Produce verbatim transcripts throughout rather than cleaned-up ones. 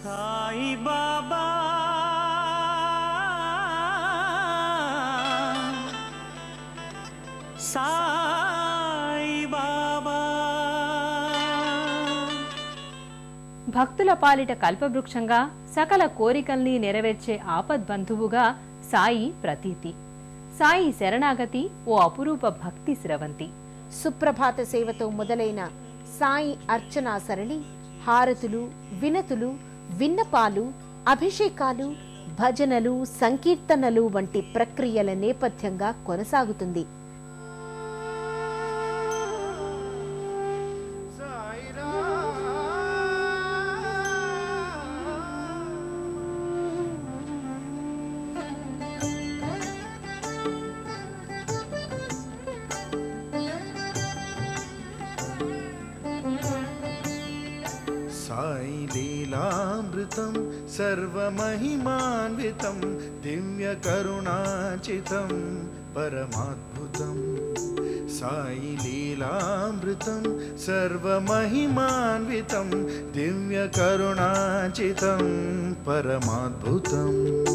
సాయి బాబా సాయి బాబా. భక్తుల పాలిట కల్పవృక్షంగా సకల కోరికల్ని నెరవేర్చే ఆపద్బంధువుగా సాయి ప్రతీతి. సాయి శరణాగతి ఓ అపురూప భక్తి స్రవంతి. సుప్రభాత సేవతో మొదలైన సాయి అర్చనా సరళి హారతులు, వినతులు, విన్నపాలు, అభిషేకాలు, భజనలు, సంకీర్తనలు వంటి ప్రక్రియల నేపథ్యంగా కొనసాగుతుంది. సాయి లీలామృతం సర్వమహిమాన్వితం దివ్య కరుణాచితం పరమాద్భుతం. సాయి లీలామృతం సర్వమహిమాన్వితం దివ్య కరుణాచితం పరమాద్భుతం.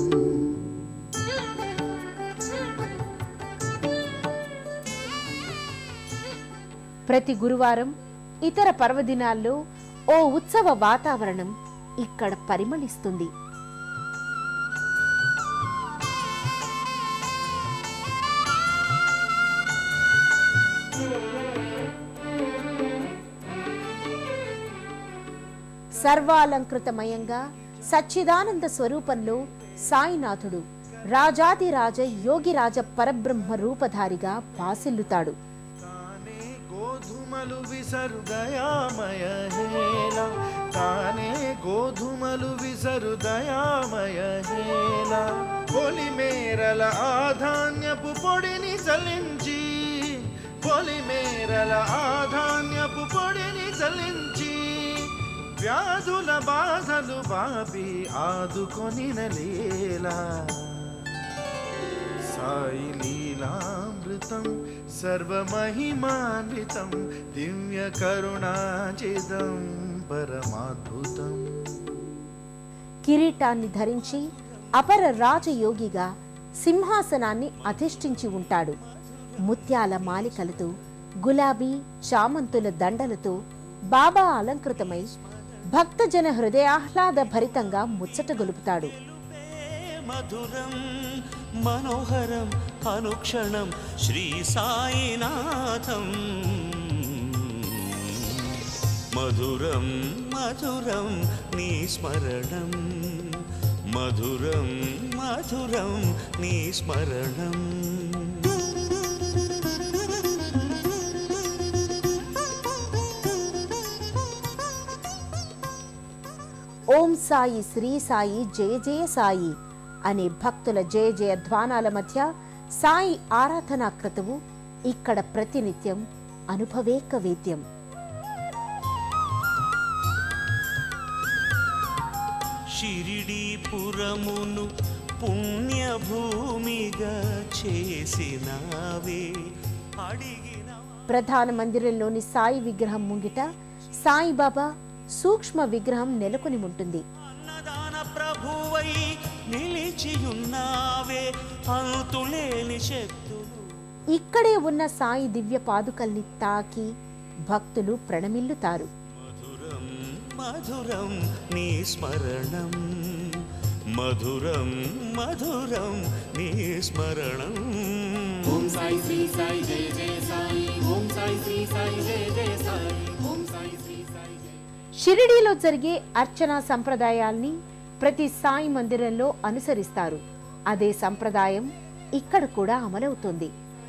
ప్రతి గురువారం, ఇతర పర్వదినాల్లో ఓ ఉత్సవ వాతావరణం ఇక్కడ పరిమళిస్తుంది. సర్వాలంకృతమయంగా సచ్చిదానంద స్వరూపంలో సాయినాథుడు రాజాదిరాజ యోగిరాజ పరబ్రహ్మ రూపధారిగా భాసిల్లుతాడు. గోధుమలు విసరు దయామయ హేళ తానే గోధుమలు విసరు దయామయ హేళ పొలిమేరల ఆధాన్యపు పొడిని చలించి పొలిమేరల ఆధాన్యపు పొడిని చలించి వ్యాధుల బాధలు బాపి ఆదుకొనిన లీలా. సాయి లీలామృతం సర్వమహిమాన్వితం దివ్య కరుణాచితం పరమాద్భుతం. కిరీటాన్ని ధరించి అపర రాజయోగిగా సింహాసనాన్ని అధిష్ఠించి ఉంటాడు. ముత్యాల మాలికలతో, గులాబీ చామంతుల దండలతో బాబా అలంకృతమై భక్తజన హృదయాహ్లాద భరితంగా ముచ్చట గొలుపుతాడు. మధురం మనోహరం అనుక్షణం శ్రీ సాయినాథం. మధురం మధురం నీ స్మరణం మధురం మధురం నీ స్మరణం. ఓం సాయి శ్రీ సాయి జయ జయ సాయి అనే భక్తుల జయ జయ ధ్వానాల మధ్య సాయి ఆరాధనా క్రతువు ఇక్కడ ప్రతినిత్యం అనుభవేక వేద్యం. షిరిడీపురమును పుణ్యభూమిగా చేసినావే అడిగిన. ప్రధాన మందిరంలోని సాయి విగ్రహం ముంగిట సాయిబాబా సూక్ష్మ విగ్రహం నెలకొని ఉంటుంది. అన్నదాన ప్రభువై నిలిచియున్నావే అంతులేని శక్తులు. ఇక్కడే ఉన్న సాయి దివ్య పాదుకల్ని తాకి భక్తులు ప్రణమిల్లుతారు. మధురం మధురం నీ స్మరణం మధురం మధురం నీ స్మరణం. ఓం సాయి శ్రీ సాయి జయ జయ సాయి ఓం సాయి శ్రీ సాయి జయ జయ సాయి ఓం సాయి శ్రీ సాయి జయ. షిరిడీలో జరిగే అర్చనా సంప్రదాయాల్ని ప్రతి సాయి మందిరంలో అనుసరిస్తారు. అదే సంప్రదాయం ఇక్కడ కూడా అమలవుతుంది.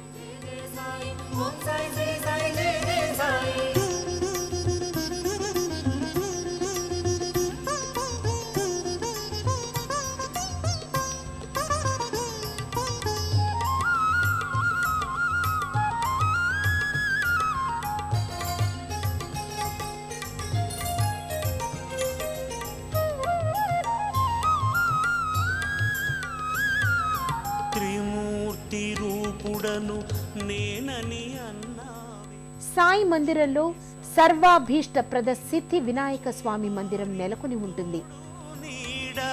త్రిమూర్తి రూపుడను నేనని అన్నావే. సాయి మందిరంలో సర్వాభీష్టప్రద సిద్ధి వినాయక స్వామి మందిరం నెలకొని ఉంటుంది. నీడా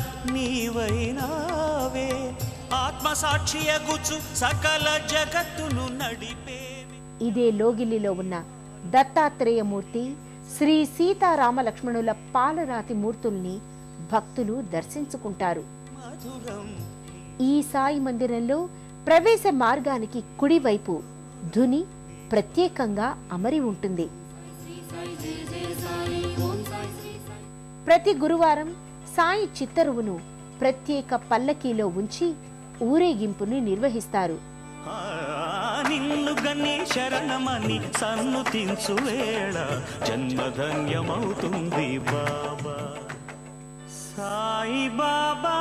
నీవైనావే ఆత్మసాక్షియగుచు సకల జగత్తును నడిపే. ఇదే లోగిలిలో ఉన్న దత్తాత్రేయమూర్తి, శ్రీ సీతారామ లక్ష్మణుల పాలరాతి మూర్తుల్ని భక్తులు దర్శించుకుంటారు. ఈ సాయి మందిరంలో ప్రవేశ మార్గానికి కుడివైపు ధుని ప్రత్యేకంగా అమరి ఉంటుంది. ప్రతి గురువారం సాయి చిత్తరువును ప్రత్యేక పల్లకీలో ఉంచి ఊరేగింపుని నిర్వహిస్తారు. నిన్ను గని శరణమని సన్నుతించు వేళ జన్మధన్యమవుతుంది బాబా. సాయి బాబా